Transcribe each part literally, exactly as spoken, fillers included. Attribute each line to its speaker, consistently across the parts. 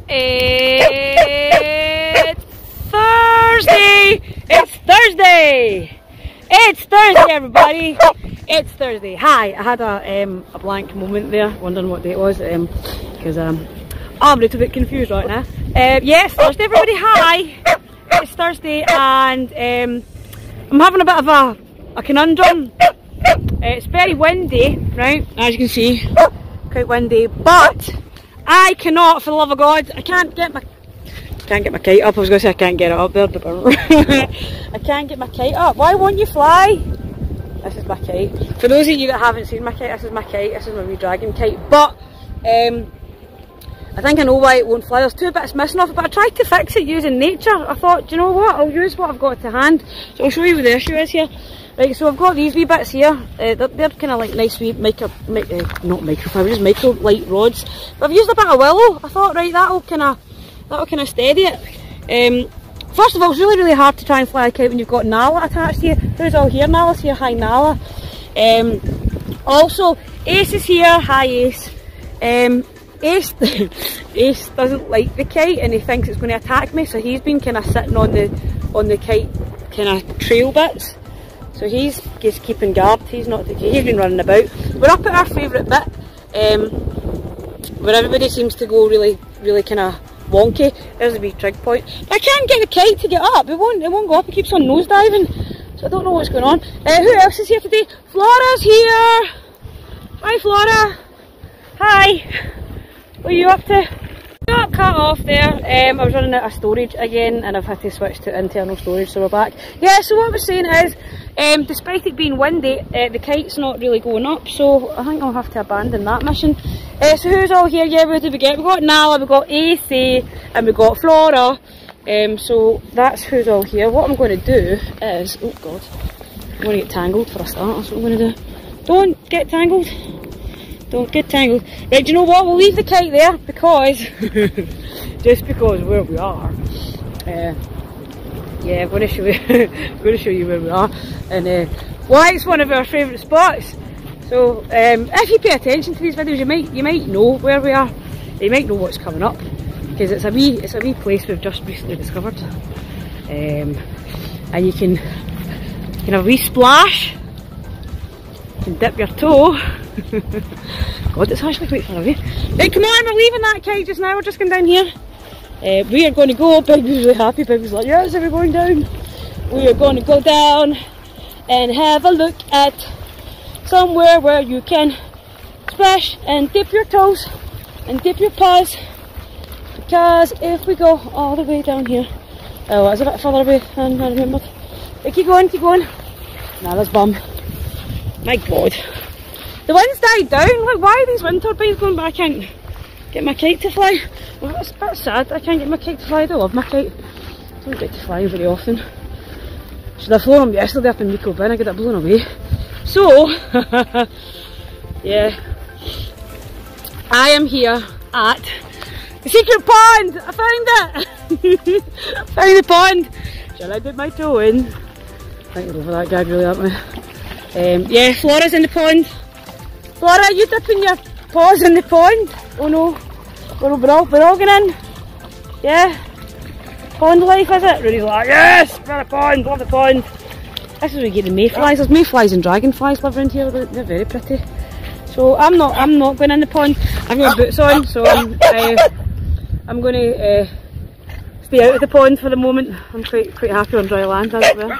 Speaker 1: It's Thursday! It's Thursday! It's Thursday, everybody! It's Thursday. Hi, I had a, um, a blank moment there, wondering what day it was, because um, um, I'm a little bit confused right now. Uh, yes, Thursday, everybody, hi! It's Thursday, and um, I'm having a bit of a, a conundrum. Uh, it's very windy, right, as you can see, quite windy, but I cannot, for the love of God, I can't get my can't get my kite up. I was going to say I can't get it up there, but I can't get my kite up. Why won't you fly? This is my kite. For those of you that haven't seen my kite, this is my kite. This is my wee dragon kite. But um, I think I know why it won't fly. There's two bits missing off it, but I tried to fix it using nature. I thought, do you know what? I'll use what I've got to hand. So I'll show you what the issue is here. Right, so I've got these wee bits here. Uh, they're they're kind of like nice wee micro, mic, uh, not microfiber, just micro light rods. But I've used a bit of willow. I thought, right, that'll kind of that'll kind of steady it. Um, first of all, it's really really hard to try and fly a kite when you've got Nala attached to you. Who's all here? Nala's here. Hi Nala. Um, also, Ace is here. Hi Ace. Um, Ace, Ace doesn't like the kite and he thinks it's going to attack me, so he's been kind of sitting on the on the kite kind of trail bits. So he's just keeping guard. He's not. He's been running about. We're up at our favourite bit, um, where everybody seems to go really, really kind of wonky. There's a wee trig point. But I can't get the kite to get up. It won't. It won't go up. It keeps on nosediving. So I don't know what's going on. Uh, who else is here today? Flora's here. Hi, Flora. Hi. What are you up to? Got cut off there. Um, I was running out of storage again, and I've had to switch to internal storage. So we're back. Yeah. So what we're saying is, um, despite it being windy, uh, the kite's not really going up. So I think I'll have to abandon that mission. Uh, so who's all here? Yeah, what did we get? We got Nala, we got Ace, and we got Flora. Um, so that's who's all here. What I'm going to do is, oh god, I'm going to get tangled for a start. That's what I'm going to do. Don't get tangled. Don't get tangled. Right, do you know what? We'll leave the kite there because, just because where we are. Uh, yeah, I'm going to show you. I'm going to show you where we are, and uh, why it's one of our favourite spots. So um, if you pay attention to these videos, you might you might know where we are. You might know what's coming up because it's a wee it's a wee place we've just recently discovered, um, and you can you can have a wee splash. You can dip your toe. God, it's actually quite far away. Right, come on, we're leaving that kite just now. We're just going down here. Uh, we are going to go. Bigby's really happy. Bigby's like, yes, are we going down? We are going to go down and have a look at somewhere where you can splash and dip your toes and dip your paws. Because if we go all the way down here, oh, it's a bit further away than I remembered. But keep going, keep going. Nah, that's bum. My God. The wind's died down. Like, why are these wind turbines going? But I can't get my kite to fly. Well, that's a bit sad. I can't get my kite to fly. I do love my kite. I don't get to fly very often. Should have flown them yesterday up in Nico Bin. I got it blown away. So, yeah. I am here at the secret pond. I found it. Found the pond. Shall I dip my toe in? I think we're over that gag really, aren't we? Um, yeah, Flora's in the pond. Flora, are you dipping your paws in the pond? Oh no, we're, we're, all, we're all going in. Yeah? Pond life, is it? Rudy's like, yes, we're a pond, love the pond. This is where we get the mayflies. There's mayflies and dragonflies live around here. They're, they're very pretty. So I'm not, I'm not going in the pond. I've got boots on, so I'm, uh, I'm going to uh, stay out of the pond for the moment. I'm quite, quite happy on dry land, as it were.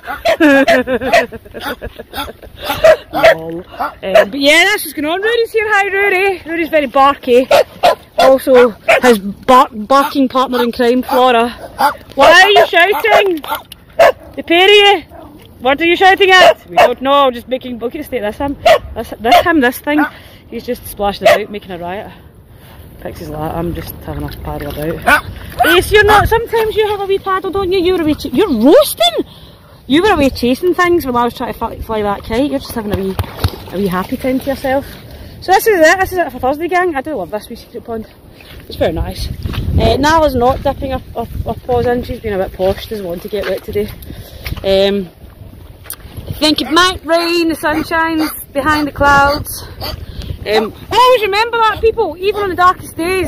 Speaker 1: um, but yeah, that's what's going on. Rudy's here. Hi Rudy. Rudy's very barky. Also his bar barking partner in crime, Flora. Why are you shouting? The pair of you. What are you shouting at? We don't know. Just making bucket state. This him. This, this him. This thing. He's just splashing about, making a riot. Pixie's like, I'm just having a paddle about. Ace, you're not. Sometimes you have a wee paddle, don't you? You're a wee. You're roasting. You were away chasing things when I was trying to fly, fly that kite. You're just having a wee, a wee happy time to yourself. So this is it. This is it for Thursday, gang. I do love this wee secret pond. It's very nice. Uh, Nala's not dipping her, her, her paws in. She's been a bit posh. Doesn't want to get wet today. Um, I think it might rain. The sun shines behind the clouds. Um, always remember that, people. Even on the darkest days,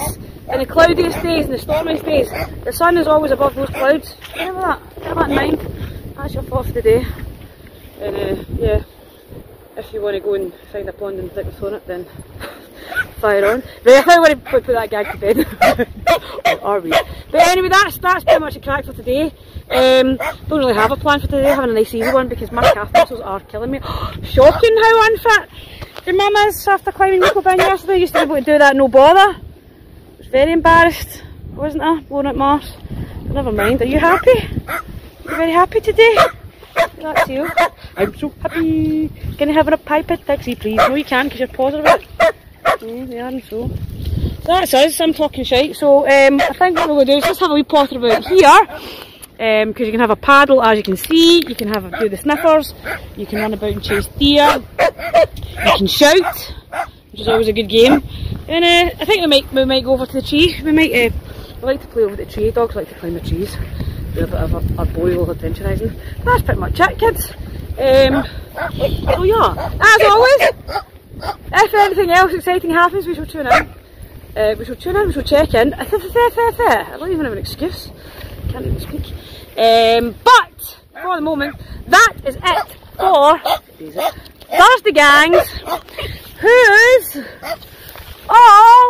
Speaker 1: in the cloudiest days and the stormiest days, the sun is always above those clouds. Remember that? Bear that in mind. That's your thought for the day. And uh, yeah, if you want to go and find a pond and think of throwing it, then fire on. But I think I want to put, put that gag to bed. Or are we? But anyway, that's that's pretty much a crack for today. Um, don't really have a plan for today, having a nice easy one because my calf muscles are killing me. Shocking how unfit your mum is after climbing Nico Bin yesterday. I used to be able to do that no bother. I was very embarrassed, wasn't I? Blowing out Mars. Never mind, are you happy? Are you very happy today? That's you. I'm so happy. Can you have a pipette taxi please? No you can't because you're pausing a bit. Mm, they are so. So that's us, I'm talking shite. So um, I think what we're going to do is just have a wee potter about here. Because um, you can have a paddle, as you can see, you can have a, do the sniffers, you can run about and chase deer, you can shout, which is always a good game. And uh, I think we might we might go over to the tree. We might uh, we like to play over the tree. Dogs like to climb the trees, do a bit of a, a boil adventurising. That's pretty much it, kids. Um, so yeah, as always, if anything else exciting happens, we shall tune in. Uh, we shall tune in. We shall check in. I don't even have an excuse. Can't even speak. Um, but for the moment, that is it for Thursday Gangs. Who's all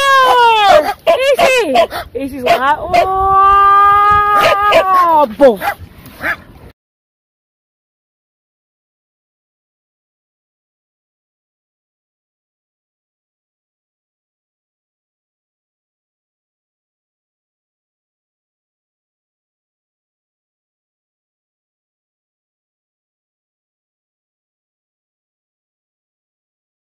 Speaker 1: here? Casey. Casey's like that. Oh, both.